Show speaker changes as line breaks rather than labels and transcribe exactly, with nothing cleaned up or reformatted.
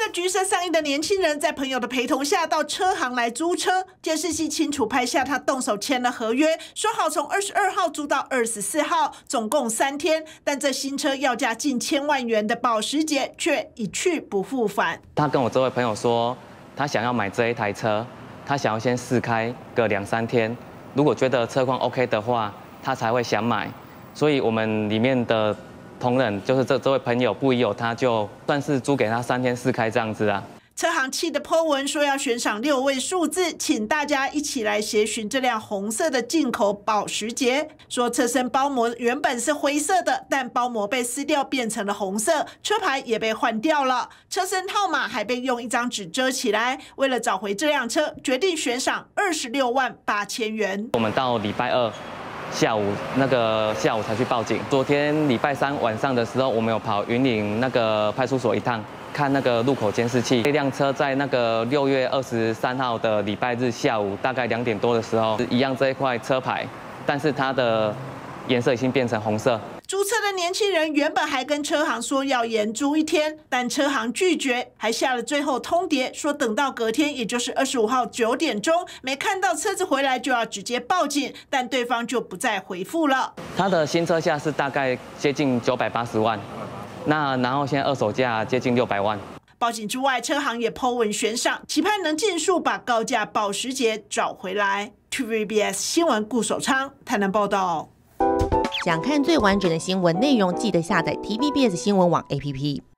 橘色上衣的年轻人在朋友的陪同下到车行来租车，监视器清楚拍下他动手签了合约，说好从二十二号租到二十四号，总共三天。但这新车要价近千万元的保时捷却一去不复返。
他跟我这位朋友说，他想要买这一台车，他想要先试开个两三天，如果觉得车况 OK 的话，他才会想买。所以我们里面的同仁就是这这位朋友不疑有他，就算是租给他三天试开这样子啊。
车行气的 po 文说要悬赏六位数字，请大家一起来协寻这辆红色的进口保时捷。说车身包膜原本是灰色的，但包膜被撕掉变成了红色，车牌也被换掉了，车身号码还被用一张纸遮起来。为了找回这辆车，决定悬赏二十六万八千元。
我们到礼拜二下午那个下午才去报警。昨天礼拜三晚上的时候，我们有跑云林那个派出所一趟，看那个路口监视器。这辆车在那个六月二十三号的礼拜日下午大概两点多的时候，一样这一块车牌，但是它的颜色已经变成红色。
租车的年轻人原本还跟车行说要延租一天，但车行拒绝，还下了最后通牒，说等到隔天，也就是二十五号九点钟，没看到车子回来就要直接报警，但对方就不再回复了。
他的新车价是大概接近九百八十万，那然后现在二手价接近六百万。
报警之外，车行也 po 文悬赏，期盼能尽速把高价保时捷找回来。T V B S 新闻顾守昌台南报道。
想看最完整的新闻内容，记得下载 T V B S 新闻网 A P P。